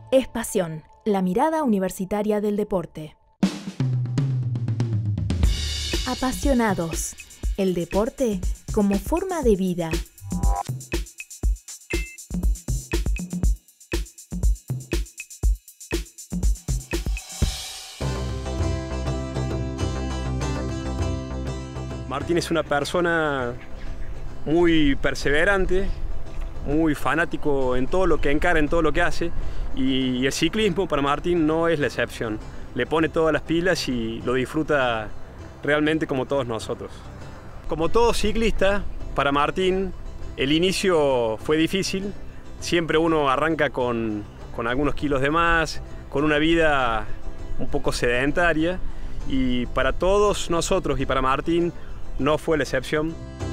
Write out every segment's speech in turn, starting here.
Es Pasión, la mirada universitaria del deporte. Apasionados, el deporte como forma de vida. Martín es una persona muy perseverante, muy fanático en todo lo que encara, en todo lo que hace, y el ciclismo para Martín no es la excepción. Le pone todas las pilas y lo disfruta realmente como todos nosotros. Como todo ciclista, para Martín el inicio fue difícil. Siempre uno arranca con algunos kilos de más, con una vida un poco sedentaria, y para todos nosotros y para Martín no fue la excepción.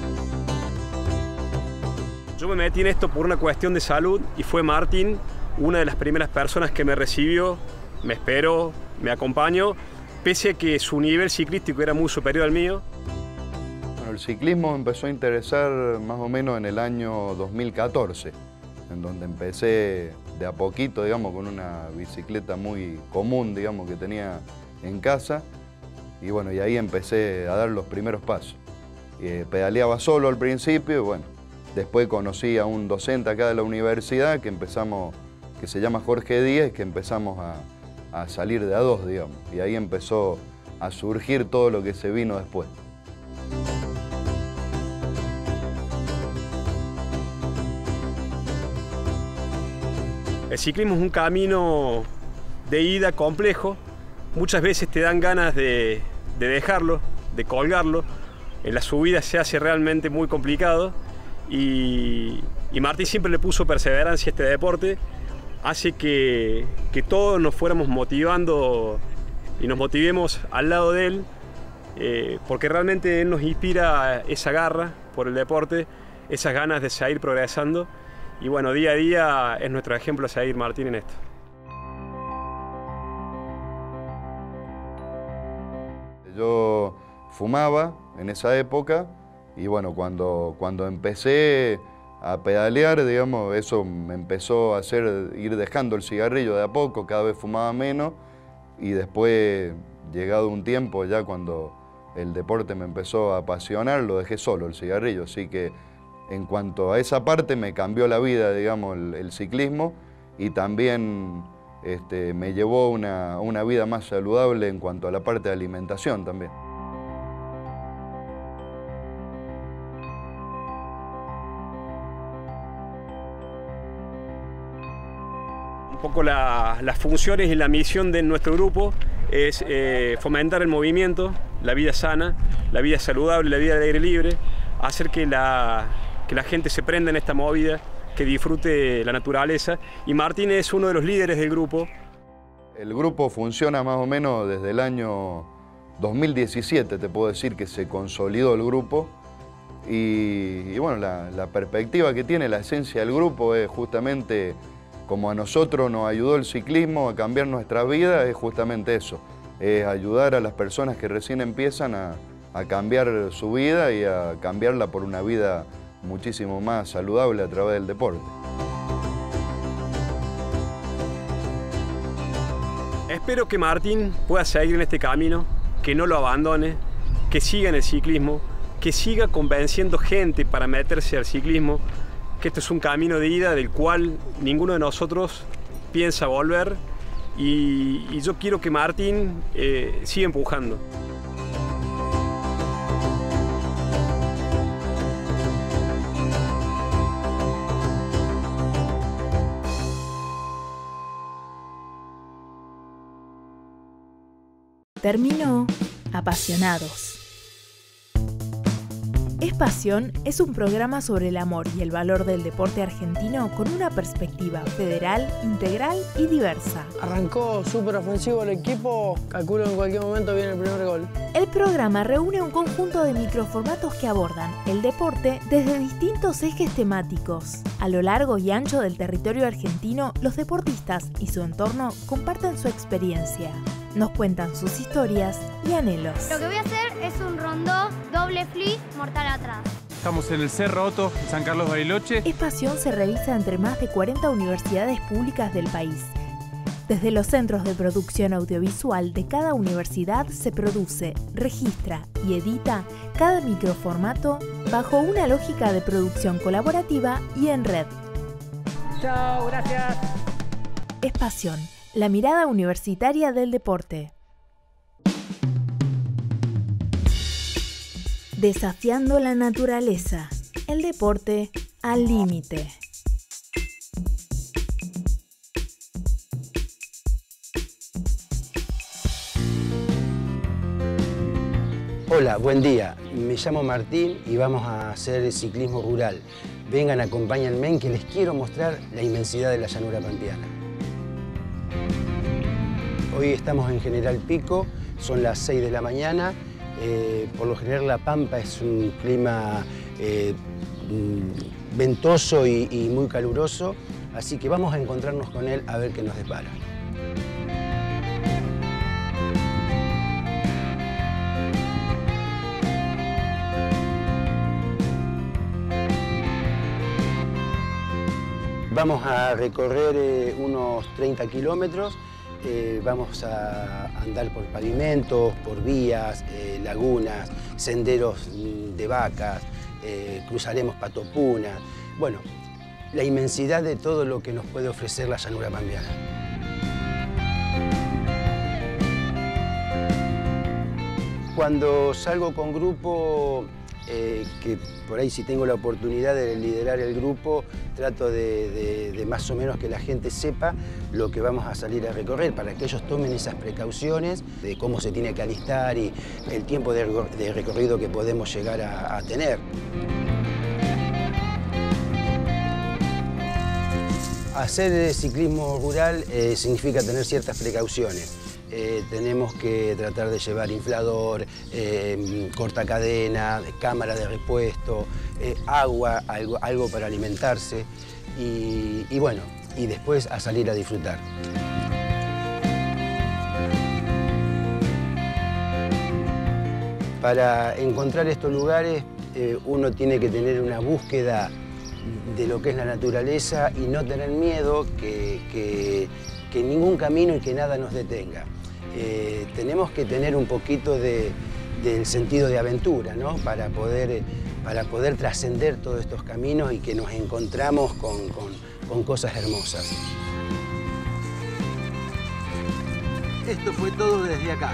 Yo me metí en esto por una cuestión de salud y fue Martín una de las primeras personas que me recibió, me esperó, me acompañó, pese a que su nivel ciclístico era muy superior al mío. Bueno, el ciclismo me empezó a interesar más o menos en el año 2014, en donde empecé de a poquito, digamos, con una bicicleta muy común, digamos, que tenía en casa. Y bueno, y ahí empecé a dar los primeros pasos. Pedaleaba solo al principio y bueno, después conocí a un docente acá de la universidad que se llama Jorge Díaz, que empezamos a salir de a dos, digamos. Y ahí empezó a surgir todo lo que se vino después. El ciclismo es un camino de ida complejo. Muchas veces te dan ganas de dejarlo, de colgarlo. En la subida se hace realmente muy complicado y Martín siempre le puso perseverancia a este deporte. Hace que todos nos fuéramos motivando y nos motivemos al lado de él, porque realmente él nos inspira esa garra por el deporte, esas ganas de seguir progresando. Y bueno, día a día es nuestro ejemplo a seguir Martín en esto. Yo fumaba en esa época y bueno, cuando empecé a pedalear, digamos, eso me empezó a hacer ir dejando el cigarrillo de a poco, cada vez fumaba menos y después, llegado un tiempo ya cuando el deporte me empezó a apasionar, lo dejé solo el cigarrillo, así que en cuanto a esa parte me cambió la vida, digamos, el ciclismo y también me llevó a una vida más saludable en cuanto a la parte de alimentación también. Un poco las funciones y la misión de nuestro grupo es fomentar el movimiento, la vida sana, la vida saludable, la vida al aire libre, hacer que la gente se prenda en esta movida, que disfrute la naturaleza, y Martín es uno de los líderes del grupo. El grupo funciona más o menos desde el año 2017, te puedo decir que se consolidó el grupo y bueno, la perspectiva que tiene, la esencia del grupo es justamente como a nosotros nos ayudó el ciclismo a cambiar nuestra vida, es justamente eso, es ayudar a las personas que recién empiezan a cambiar su vida y a cambiarla por una vida muchísimo más saludable a través del deporte. Espero que Martín pueda seguir en este camino, que no lo abandone, que siga en el ciclismo, que siga convenciendo gente para meterse al ciclismo, que esto es un camino de ida del cual ninguno de nosotros piensa volver y yo quiero que Martín siga empujando. Terminó Apasionados. Es Pasión es un programa sobre el amor y el valor del deporte argentino con una perspectiva federal, integral y diversa. Arrancó súper ofensivo el equipo, calculo que en cualquier momento viene el primer gol. El programa reúne un conjunto de microformatos que abordan el deporte desde distintos ejes temáticos. A lo largo y ancho del territorio argentino, los deportistas y su entorno comparten su experiencia. Nos cuentan sus historias y anhelos. Lo que voy a hacer es un rondó, doble flip, mortal atrás. Estamos en el Cerro Otto, en San Carlos Bariloche. Es Pasión se realiza entre más de 40 universidades públicas del país. Desde los centros de producción audiovisual de cada universidad se produce, registra y edita cada microformato bajo una lógica de producción colaborativa y en red. Chao, gracias. Es pasión, la mirada universitaria del deporte. Desafiando la naturaleza, el deporte al límite. Hola, buen día. Me llamo Martín y vamos a hacer ciclismo rural. Vengan, acompáñenme, que les quiero mostrar la inmensidad de la llanura pampeana. Hoy estamos en General Pico, son las 6 de la mañana. Por lo general La Pampa es un clima ventoso y muy caluroso, así que vamos a encontrarnos con él a ver qué nos depara. Vamos a recorrer unos 30 kilómetros, vamos a andar por pavimentos, por vías, lagunas, senderos de vacas, cruzaremos Patopuna. Bueno, la inmensidad de todo lo que nos puede ofrecer la llanura pampeana. Cuando salgo con grupo, que por ahí si tengo la oportunidad de liderar el grupo, trato de más o menos que la gente sepa lo que vamos a salir a recorrer, para que ellos tomen esas precauciones de cómo se tiene que alistar y el tiempo de recorrido que podemos llegar a tener. Hacer ciclismo rural significa tener ciertas precauciones. Tenemos que tratar de llevar inflador, cortacadena, cámara de repuesto, agua, algo para alimentarse y bueno, y después a salir a disfrutar. Para encontrar estos lugares uno tiene que tener una búsqueda de lo que es la naturaleza y no tener miedo que ningún camino y que nada nos detenga. Tenemos que tener un poquito del sentido de aventura, ¿no? Para poder trascender todos estos caminos y que nos encontramos con cosas hermosas. Esto fue todo desde acá.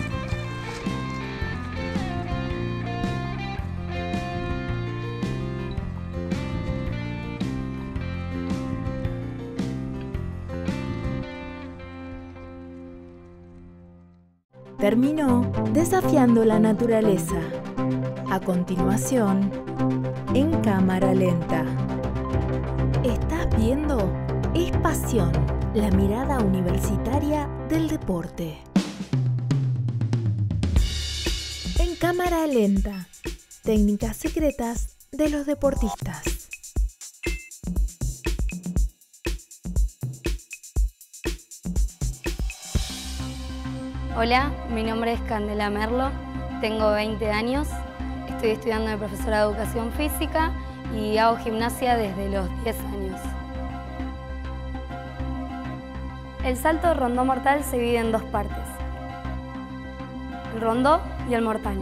Terminó Desafiando la naturaleza. A continuación, En cámara lenta. Estás viendo Es pasión, la mirada universitaria del deporte. En cámara lenta. Técnicas secretas de los deportistas. Hola, mi nombre es Candela Merlo, tengo 20 años, estoy estudiando de profesora de educación física y hago gimnasia desde los 10 años. El salto rondó mortal se divide en dos partes, el rondó y el mortal.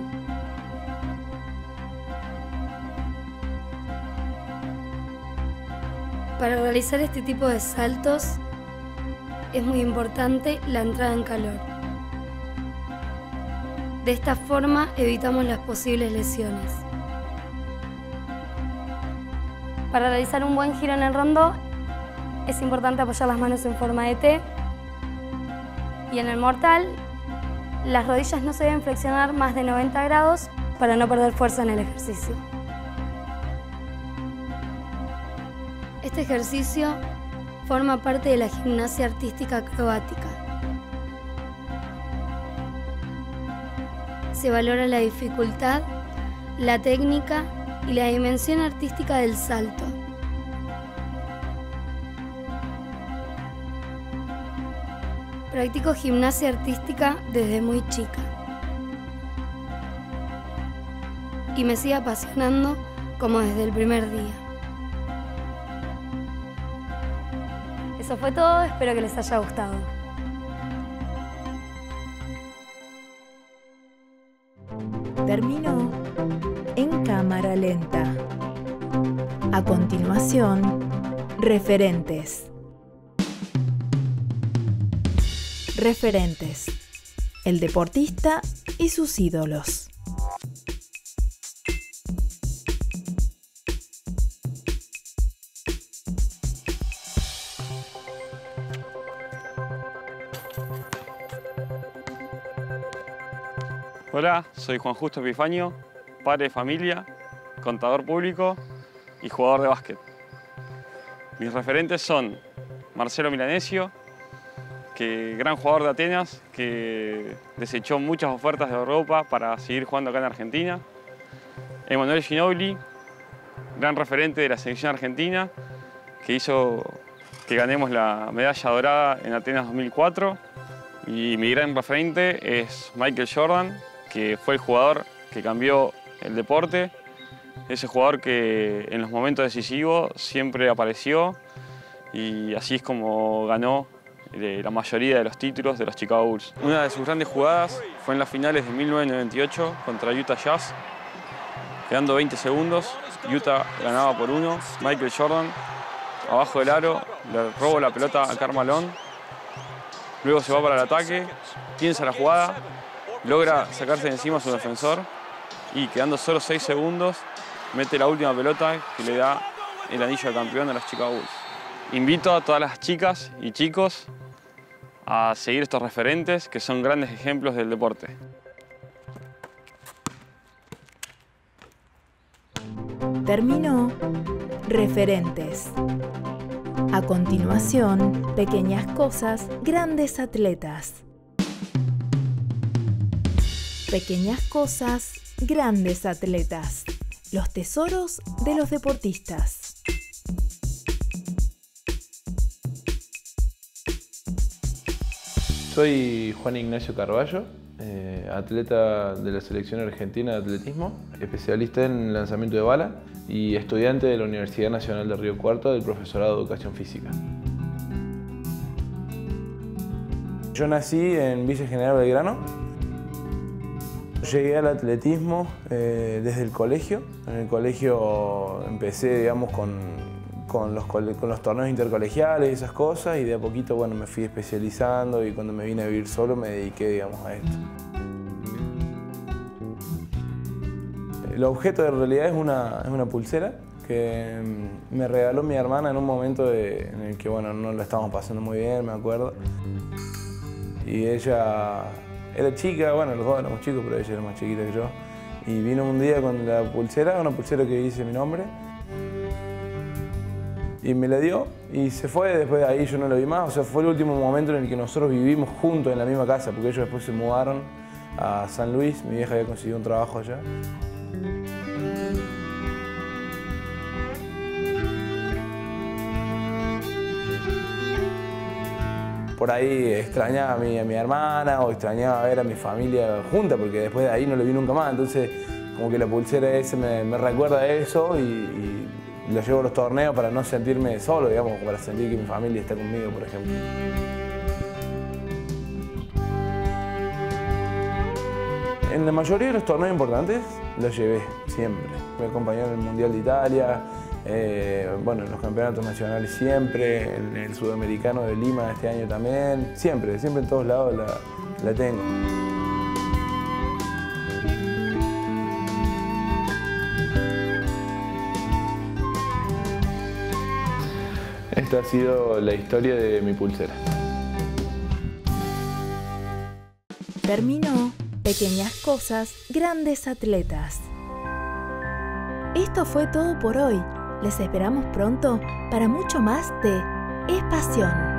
Para realizar este tipo de saltos es muy importante la entrada en calor. De esta forma evitamos las posibles lesiones. Para realizar un buen giro en el rondó es importante apoyar las manos en forma de T y en el mortal las rodillas no se deben flexionar más de 90 grados para no perder fuerza en el ejercicio. Este ejercicio forma parte de la gimnasia artística acrobática. Se valora la dificultad, la técnica y la dimensión artística del salto. Practico gimnasia artística desde muy chica y me sigue apasionando como desde el primer día. Eso fue todo, espero que les haya gustado. Terminó en cámara lenta. A continuación, referentes. Referentes. El deportista y sus ídolos. Hola, soy Juan Justo Epifanio, padre de familia, contador público y jugador de básquet. Mis referentes son Marcelo Milanesio, gran jugador de Atenas, que desechó muchas ofertas de Europa para seguir jugando acá en Argentina. Emanuele Ginóbili, gran referente de la selección argentina, que hizo que ganemos la medalla dorada en Atenas 2004. Y mi gran referente es Michael Jordan, que fue el jugador que cambió el deporte, ese jugador que en los momentos decisivos siempre apareció y así es como ganó la mayoría de los títulos de los Chicago Bulls. Una de sus grandes jugadas fue en las finales de 1998 contra Utah Jazz. Quedando 20 segundos, Utah ganaba por 1. Michael Jordan, abajo del aro, le roba la pelota a Karl Malone. Luego se va para el ataque, piensa la jugada, logra sacarse de encima a su defensor y quedando solo 6 segundos, mete la última pelota que le da el anillo de campeón a los Chicago Bulls. Invito a todas las chicas y chicos a seguir estos referentes que son grandes ejemplos del deporte. Terminó Referentes. A continuación, pequeñas cosas, grandes atletas. Pequeñas cosas, grandes atletas. Los tesoros de los deportistas. Soy Juan Ignacio Carballo, atleta de la selección argentina de atletismo, especialista en lanzamiento de bala y estudiante de la Universidad Nacional de Río Cuarto del profesorado de Educación Física. Yo nací en Villa General Belgrano. Llegué al atletismo desde el colegio. En el colegio empecé, digamos, con los torneos intercolegiales y esas cosas, y de a poquito, bueno, me fui especializando y cuando me vine a vivir solo me dediqué, digamos, a esto. El objeto en realidad es una pulsera que me regaló mi hermana en un momento en el que, bueno, no la estábamos pasando muy bien, me acuerdo. Y ella era chica, bueno, los dos éramos chicos, pero ella era más chiquita que yo. Y vino un día con la pulsera, una pulsera que dice mi nombre. Y me la dio y se fue, después de ahí yo no lo vi más. O sea, fue el último momento en el que nosotros vivimos juntos en la misma casa, porque ellos después se mudaron a San Luis, mi vieja había conseguido un trabajo allá. Por ahí extrañaba a mi hermana o extrañaba ver a mi familia junta, porque después de ahí no lo vi nunca más. Entonces, como que la pulsera esa me recuerda a eso y lo llevo a los torneos para no sentirme solo, digamos, para sentir que mi familia está conmigo, por ejemplo. En la mayoría de los torneos importantes los llevé siempre. Me acompañó en el Mundial de Italia, bueno, en los campeonatos nacionales siempre, en el Sudamericano de Lima este año también. Siempre en todos lados la tengo. Esta ha sido la historia de mi pulsera. Terminó Pequeñas cosas, grandes atletas. Esto fue todo por hoy. Les esperamos pronto para mucho más de Es Pasión.